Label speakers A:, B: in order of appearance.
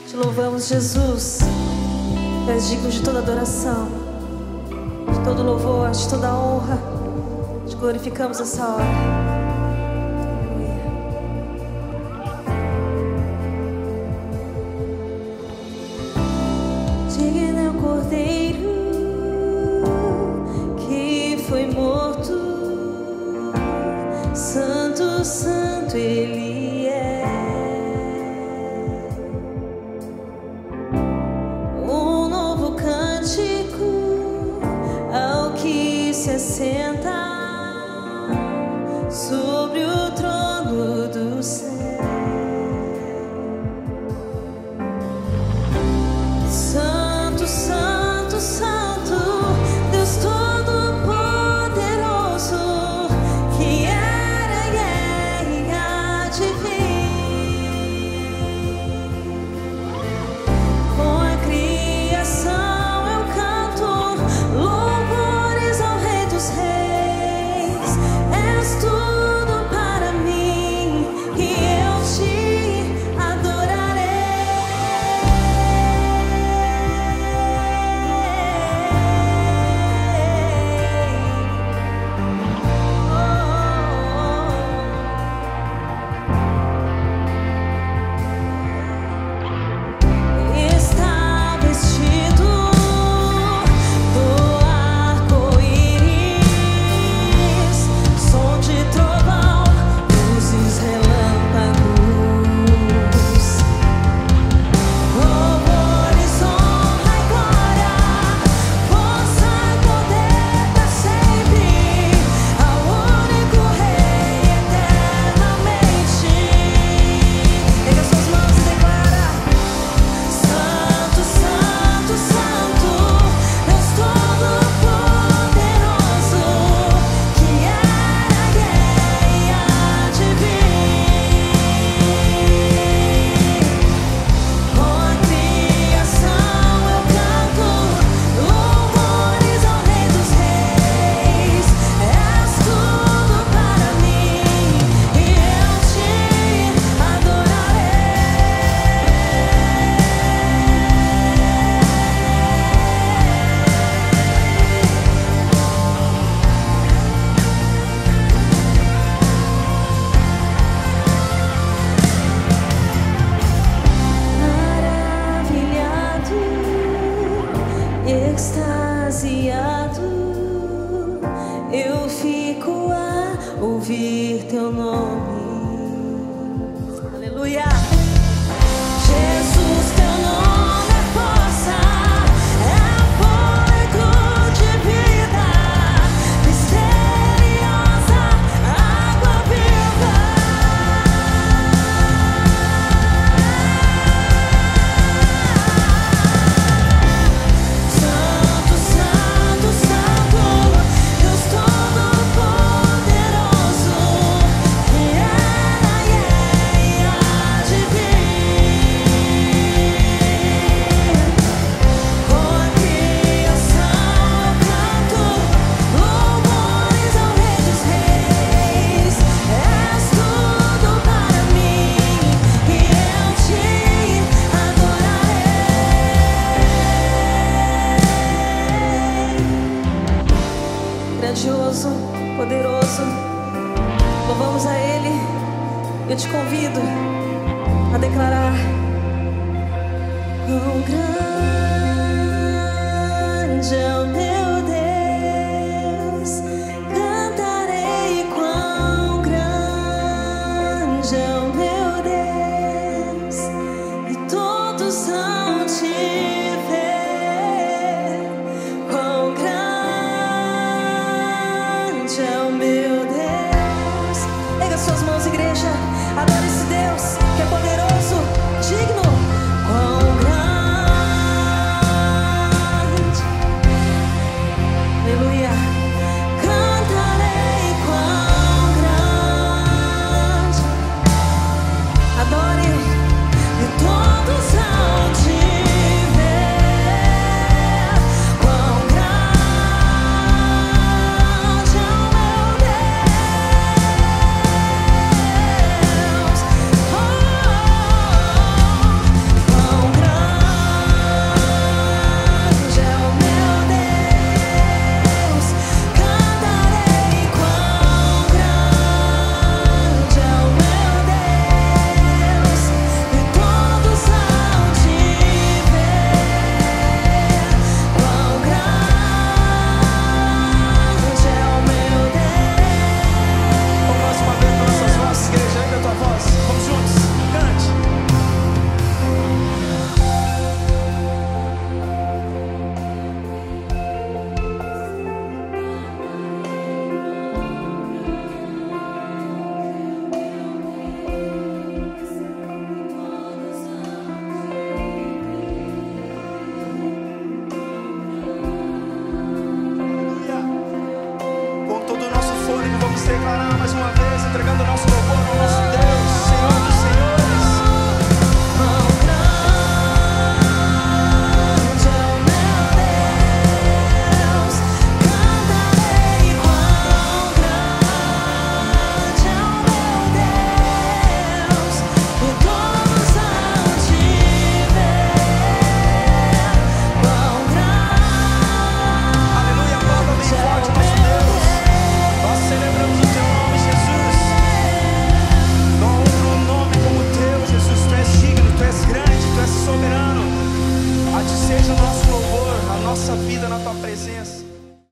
A: Te louvamos, Jesus. Tu és digno de toda adoração, de todo louvor, de toda honra. Te glorificamos essa hora.
B: Santo, Santo Ele é. Um novo cântico ao que se assenta sobre o trono do céu. Santo, Santo, Santo, Deus Todo-Poderoso, que é extasiado, eu fico a ouvir teu nome. Aleluia. Jesus, teu nome é força, é fôlego de vida, misteriosa água viva. Santo, Santo, Santo, Deus Todo-Poderoso, que era e há de vir. Com a criação eu canto louvores ao Rei dos Reis. És tudo para mim e eu te adorarei. Grandioso, poderoso, louvamos a Ele. Eu te convido a declarar: quão grande é o meu Deus, cantarei quão grande é o meu Deus, e todos hão te ver. Quão grande é o meu Deus. Erga suas mãos, igreja, adore esse Deus que é poderoso, digno. Quão grande
C: declarar mais uma vez, entregando nosso louvor ao nosso